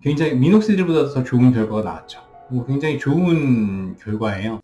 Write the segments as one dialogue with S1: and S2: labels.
S1: 굉장히 미녹시딜보다 더 좋은 결과가 나왔죠. 굉장히 좋은 결과예요.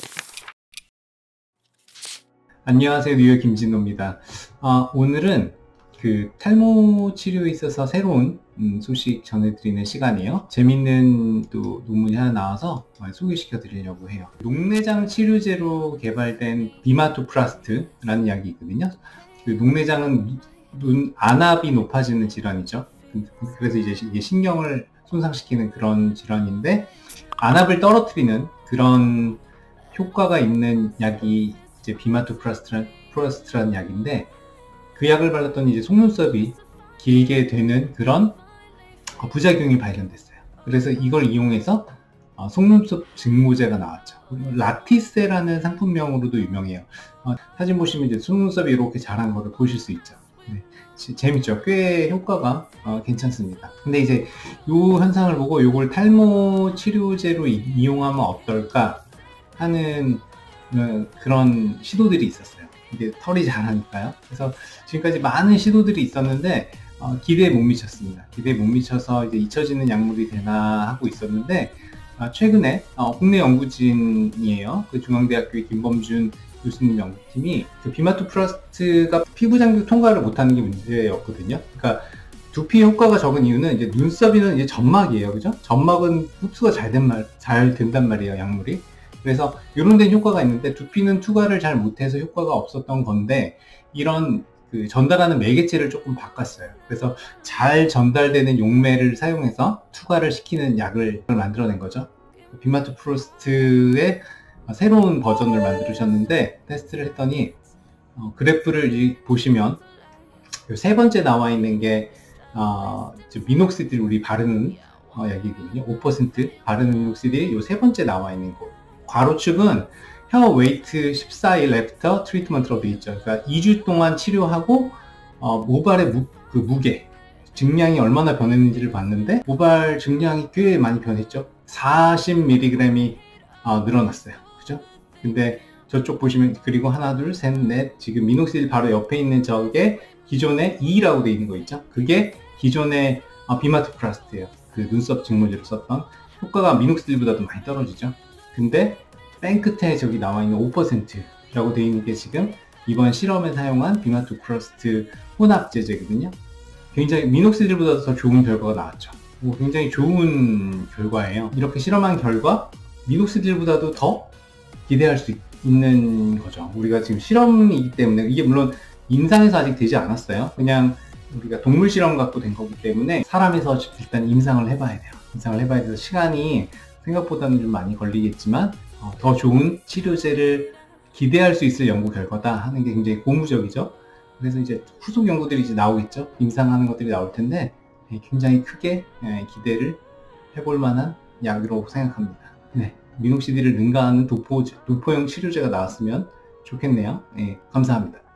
S1: 안녕하세요, 뉴욕 김진호입니다. 오늘은 그 탈모 치료에 있어서 새로운 소식 전해드리는 시간이에요. 재밌는 또 논문이 하나 나와서 소개시켜 드리려고 해요. 녹내장 치료제로 개발된 비마토프라스트라는 약이 있거든요. 그 녹내장은 눈 안압이 높아지는 질환이죠. 그래서 이게 신경을 손상시키는 그런 질환인데, 안압을 떨어뜨리는 그런 효과가 있는 약이 이제 비마토프라스트라는 약인데, 그 약을 발랐더니 이제 속눈썹이 길게 되는 그런 부작용이 발견됐어요. 그래서 이걸 이용해서 속눈썹 증모제가 나왔죠. 라티세라는 상품명으로도 유명해요. 사진 보시면 이제 속눈썹이 이렇게 자란 거를 보실 수 있죠. 네, 재밌죠. 꽤 효과가 괜찮습니다. 근데 이제 이 현상을 보고 이걸 탈모 치료제로 이용하면 어떨까 하는 그런 시도들이 있었어요. 이게 털이 자라니까요. 그래서 지금까지 많은 시도들이 있었는데 기대에 못 미쳤습니다. 기대에 못 미쳐서 이제 잊혀지는 약물이 되나 하고 있었는데, 최근에 국내 연구진이에요. 그 중앙대학교의 김범준 교수님 연구팀이 그 비마토프라스트가 피부 장벽 통과를 못하는 게 문제였거든요. 그러니까 두피 효과가 적은 이유는 이제 눈썹이는 이제 점막이에요, 그죠? 점막은 흡수가 잘 된단 말이에요, 약물이. 그래서 이런 데는 효과가 있는데 두피는 투과를 잘 못해서 효과가 없었던 건데, 이런 그 전달하는 매개체를 조금 바꿨어요. 그래서 잘 전달되는 용매를 사용해서 투과를 시키는 약을 만들어낸 거죠. 비마토프라스트의 새로운 버전을 만드셨는데, 테스트를 했더니 그래프를 보시면 세 번째 나와 있는 게 미녹시딜 우리 바르는 약이거든요. 5% 바르는 미녹시딜이 요 세 번째 나와 있는 거. 괄호축은 헤어 웨이트 14일 애프터 트리트먼트로 되어 있죠. 그러니까 2주 동안 치료하고 모발의 그 무게 증량이 얼마나 변했는지를 봤는데, 모발 증량이 꽤 많이 변했죠. 40mg이 늘어났어요. 그죠? 근데 저쪽 보시면, 그리고 하나 둘 셋 넷, 지금 미녹시딜 바로 옆에 있는 저게 기존에 2라고 되어 있는 거 있죠. 그게 기존의 비마토프라스트예요. 그 눈썹 증모제로 썼던. 효과가 미녹시딜보다도 많이 떨어지죠. 근데 맨 끝에 저기 나와 있는 5%라고 되어 있는 게 지금 이번 실험에 사용한 비마토프라스트 혼합제제거든요. 굉장히 미녹시딜보다 더 좋은 결과가 나왔죠. 굉장히 좋은 결과예요. 이렇게 실험한 결과 미녹시딜보다도 더 기대할 수 있는 거죠. 우리가 지금 실험이기 때문에, 이게 물론 임상에서 아직 되지 않았어요. 그냥 우리가 동물 실험 갖고 된 거기 때문에 사람에서 일단 임상을 해봐야 돼요. 임상을 해봐야 돼서 시간이 생각보다는 좀 많이 걸리겠지만 더 좋은 치료제를 기대할 수 있을 연구 결과다 하는 게 굉장히 고무적이죠. 그래서 이제 후속 연구들이 이제 나오겠죠. 임상하는 것들이 나올 텐데, 굉장히 크게 기대를 해볼 만한 약으로 생각합니다. 네, 미녹시딜을 능가하는 도포용 치료제가 나왔으면 좋겠네요. 감사합니다.